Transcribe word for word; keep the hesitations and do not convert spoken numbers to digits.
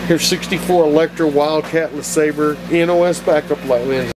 Here's sixty-four Electra Wildcat LeSabre N O S backup light lens.